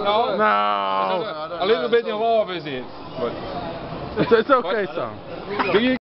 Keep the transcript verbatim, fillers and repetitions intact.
No. No. A little bit involved with it. But It's, it's okay, son. do you